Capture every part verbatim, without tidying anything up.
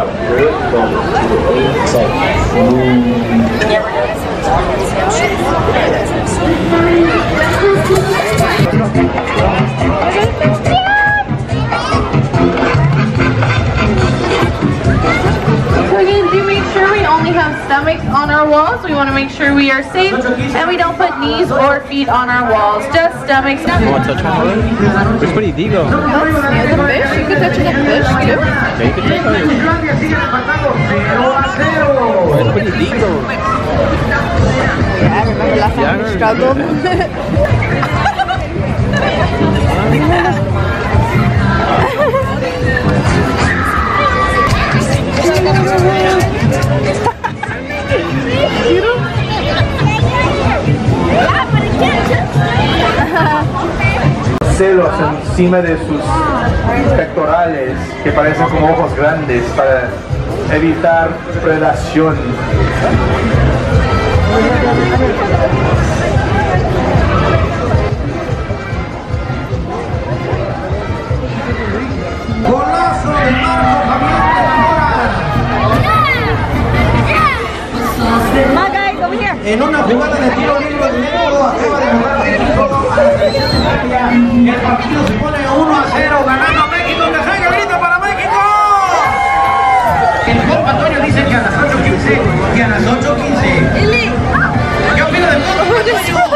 Stomachs on our walls. We want to make sure we are safe and we don't put knees or feet on our walls. Just stomachs. You want to touch one of them? Where's Pretty Digo? The fish? You can touch the fish too. Yeah, you can touch it. Where's Pretty Digo? Yeah, I remember last time we struggled. Celos encima de sus pectorales que parecen como ojos grandes para evitar predación. Golazo de Marco Fabián. My guys, over here. En una jugada de tiro libre de México acaba de jugar México. El partido se pone uno a cero ganando México. ¡Que salga el grito para México! El Juan Antonio dice que a las ocho quince y a las ocho quince. ¿Qué opina del Juan Antonio?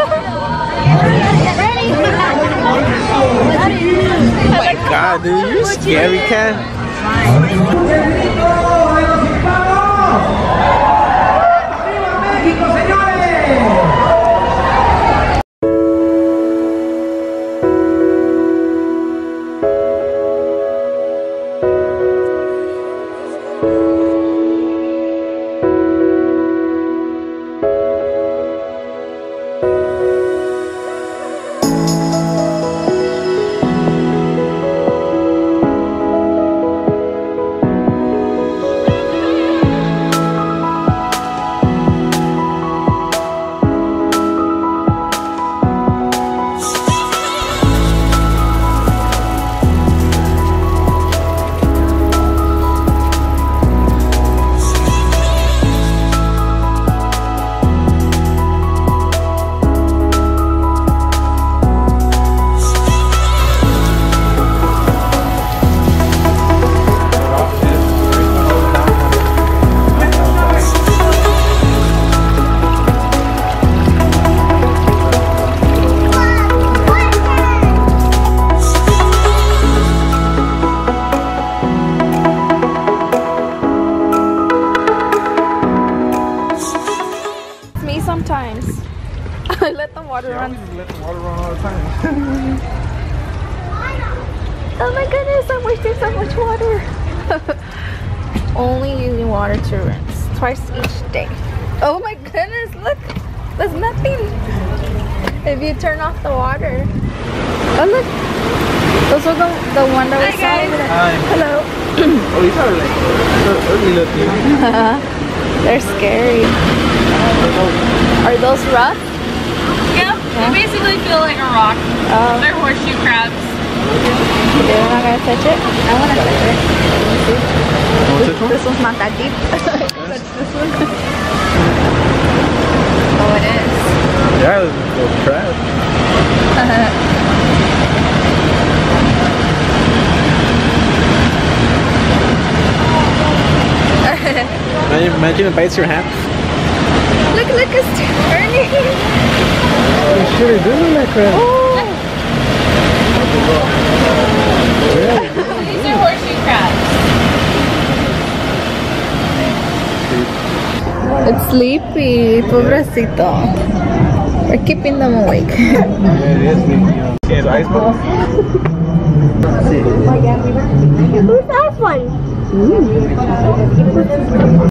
Oh my god, dude, you're scary, cat. ¡México, señores! Sometimes I let the water run. Let the water run all the time. Oh my goodness, I'm wasting so much water. Only using water to rinse twice each day. Oh my goodness, look, there's nothing. If you turn off the water. Oh look, those are the, the one that we saw over there. Hi. Hello. Oh, these are like ugly looking. They're scary. Are those rough? Yep, they basically feel like a rock. Oh. They're horseshoe crabs. You're not gonna touch it? I wanna touch it. This one? This one's not that deep. Touch this one. Oh, it is. Yeah, it's a little crab. Imagine, imagine it bites your hand. Look, look, it's turning. Oh shit, it does look like crab. Oh. These are horseshoe crabs. It's sleepy, pobrecito. We're keeping them awake. Yeah, it is sleepy. See his eyes, bro? Who's that one? Mm.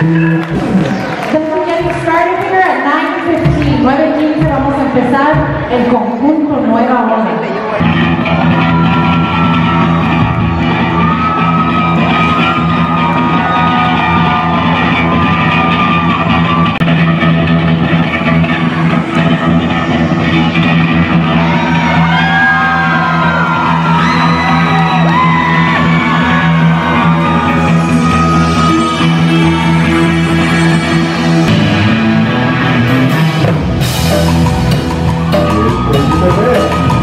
We're getting started here at nine fifteen. nueve quince vamos a empezar el conjunto Nueva Ola. Bebé.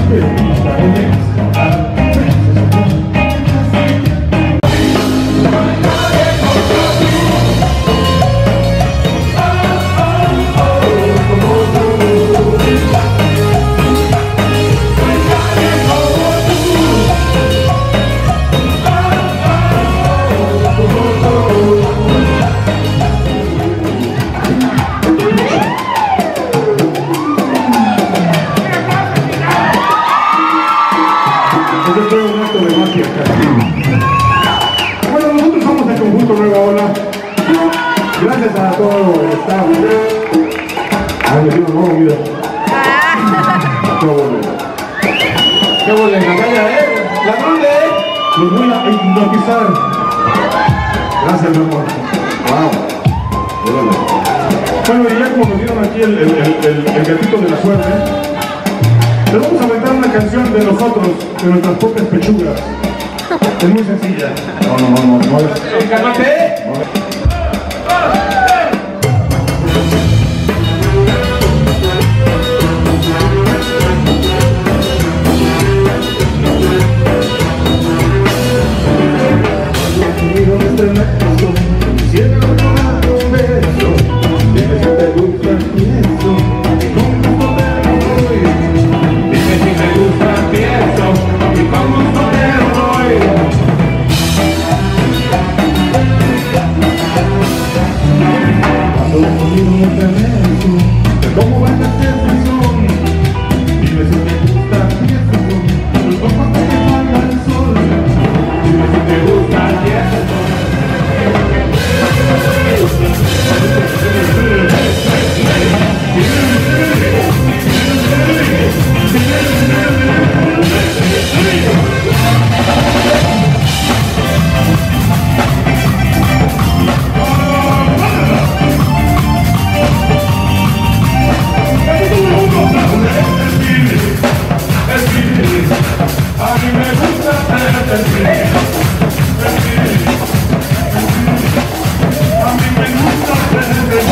Bueno, nosotros somos el conjunto Nueva Ola. Gracias a todo el staff. Ay, me digo, no, mira. Qué bueno. Qué bueno, en la calle, ¿eh? La grande, los voy a hipnotizar. Gracias, mi amor. Wow. Bueno, y ya como nos dieron aquí el, el, el, el, el gatito de la suerte, les vamos a aventar una canción de nosotros, de nuestras propias pechugas. Es muy sencilla. No, no, no, no, no. ¡Cálmate! ¿Cómo van a ser si son? Dime si te gusta y esos son los ojos que te salga el sol. Dime si te gusta y esos son. A mí me gusta hacerte sentir. A mí me gusta hacerte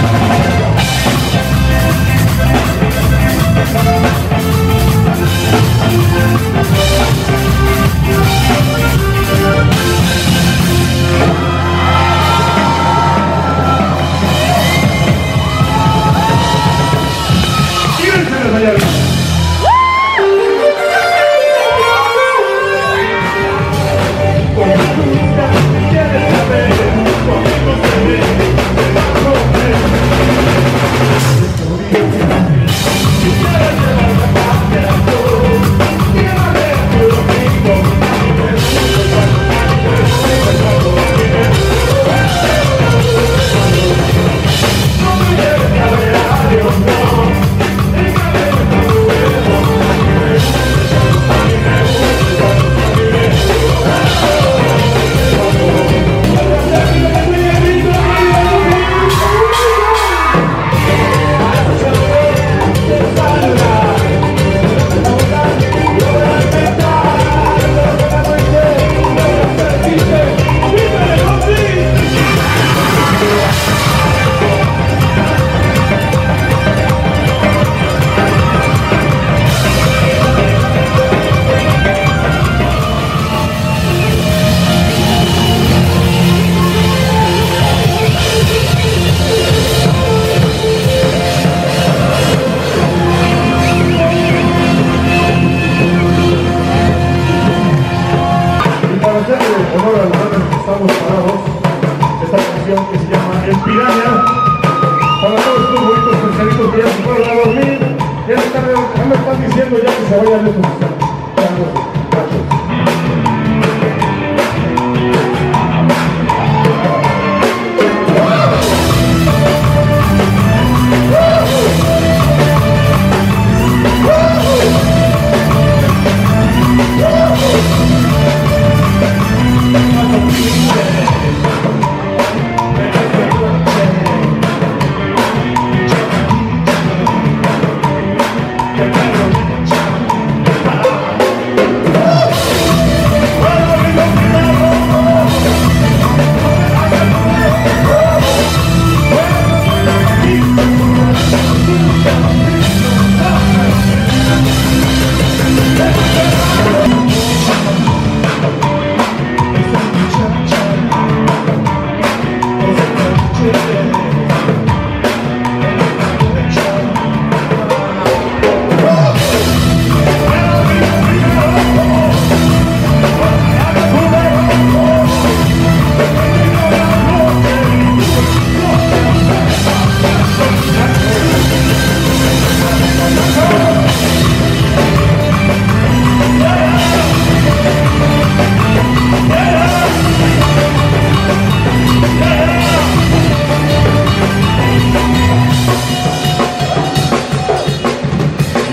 que se llama El Piranha. Para todos estos bonitos pescaditos que ya se fueron a dormir, ya me están, ya me están diciendo ya que se vayan de estos machos. Oh,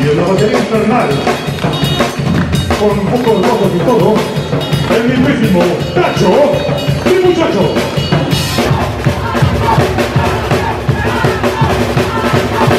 Y en la batería infernal, con pocos votos y todo, el mismísimo Tacho y Muchacho.